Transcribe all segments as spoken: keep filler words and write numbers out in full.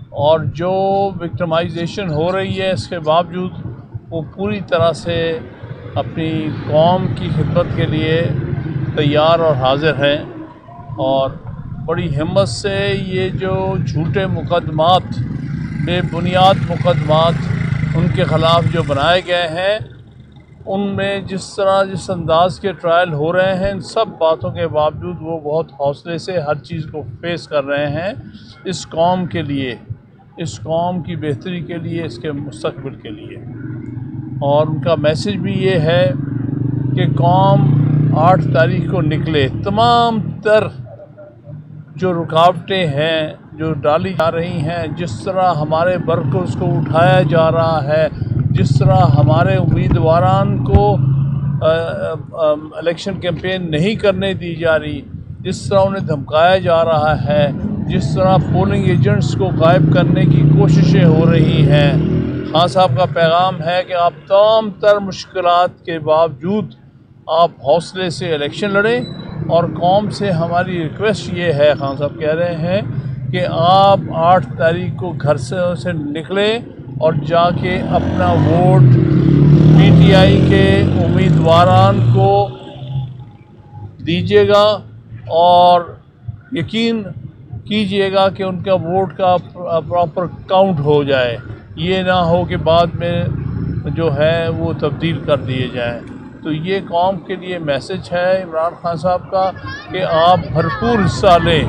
اور جو وکٹمائزیشن ہو رہی ہے اس کے باوجود وہ پوری طرح سے اپنی قوم کی خدمت کے لیے تیار اور حاضر ہیں، اور بڑی ہمت سے یہ جو جھوٹے مقدمات، بے بنیاد مقدمات ان کے خلاف جو بنائے گئے ہیں، ان میں جس طرح جس انداز کے ٹرائل ہو رہے ہیں، ان سب باتوں کے باوجود وہ بہت حوصلے سے ہر چیز کو فیس کر رہے ہیں، اس قوم کے لیے، اس قوم کی بہتری کے لیے، اس کے مستقبل کے لیے۔ اور ان کا میسج بھی یہ ہے کہ قوم آٹھ تاریخ کو نکلے، تمام تر جو رکاوٹیں ہیں جو ڈالی جا رہی ہیں، جس طرح ہمارے ورکرز کو اٹھایا جا رہا ہے، جس طرح ہمارے امیدواران کو الیکشن کیمپین نہیں کرنے دی جا رہی، جس طرح انہیں دھمکایا جا رہا ہے، جس طرح پولنگ ایجنٹس کو غائب کرنے کی کوششیں ہو رہی ہیں، خان صاحب کا پیغام ہے کہ آپ تمام تر مشکلات کے باوجود آپ حوصلے سے الیکشن لڑیں، اور قوم سے ہماری ریکویسٹ یہ ہے، خان صاحب کہہ رہے ہیں کہ آپ آٹھ تاریخ کو گھر سے سے نکلیں اور جا کے اپنا ووٹ پی ٹی آئی کے امیدواران کو دیجیے گا، اور یقین کیجیے گا کہ ان کا ووٹ کا پراپر کاؤنٹ ہو جائے، یہ نہ ہو کہ بعد میں جو ہے وہ تبدیل کر دیے جائیں۔ تو یہ قوم کے لیے میسج ہے عمران خان صاحب کا کہ آپ بھرپور حصہ لیں۔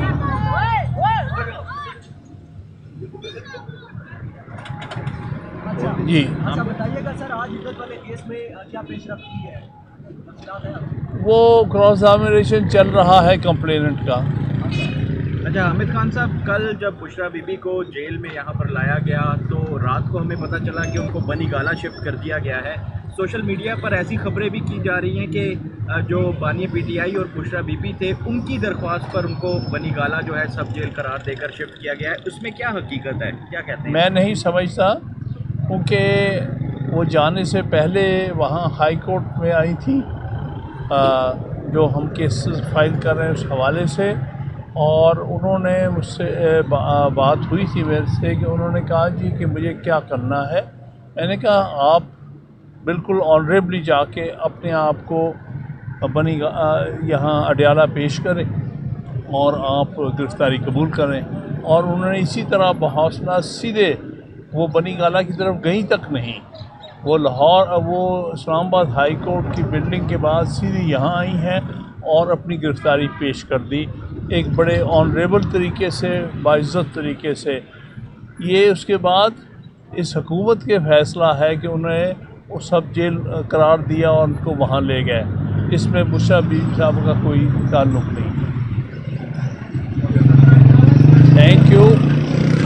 جی بتائیے گا سر، آج عدت والے کیس میں کیا پیش رفت کی ہے؟ وہ کراس ایگزامینیشن چل رہا ہے کمپلیننٹ کا۔ اچھا حامد خان صاحب، کل جب بشرا بی بی کو جیل میں یہاں پر لایا گیا تو رات کو ہمیں پتہ چلا کہ ان کو بنی گالہ شفٹ کر دیا گیا ہے۔ سوشل میڈیا پر ایسی خبریں بھی کی جا رہی ہیں کہ جو بانی پی ٹی آئی اور بشرا بی بی تھے ان کی درخواست پر ان کو بنی گالہ جو ہے سب جیل قرار دے کر شفٹ کیا گیا ہے، اس میں کیا حقیقت ہے، کیا کہتے ہیں؟ میں نہیں سمجھتا، کیونکہ وہ جانے سے پہلے وہاں ہائی کورٹ میں آئی تھی، جو ہم کیسز فائل کر رہے ہیں اس حوالے سے، اور انہوں نے مجھ سے بات ہوئی تھی میرے سے کہ انہوں نے کہا جی کہ مجھے کیا کرنا ہے۔ میں نے کہا آپ بالکل آنریبلی جا کے اپنے آپ کو بنی یہاں اڈیالہ پیش کریں اور آپ گرفتاری قبول کریں، اور انہوں نے اسی طرح بحوصلہ سیدھے وہ بنی گالہ کی طرف گئیں تک نہیں، وہ لاہور وہ اسلام آباد ہائی کورٹ کی بلڈنگ کے بعد سیدھی یہاں آئی ہیں اور اپنی گرفتاری پیش کر دی، ایک بڑے آنریبل طریقے سے، باعزت طریقے سے۔ یہ اس کے بعد اس حکومت کے فیصلہ ہے کہ انہیں وہ سب جیل قرار دیا اور ان کو وہاں لے گئے، اس میں بشرا بی بی صاحب کا کوئی تعلق نہیں۔